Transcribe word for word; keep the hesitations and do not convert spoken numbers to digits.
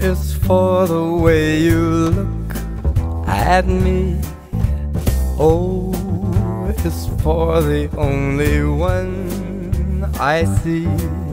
is for the way you look at me. O is for the only one I see.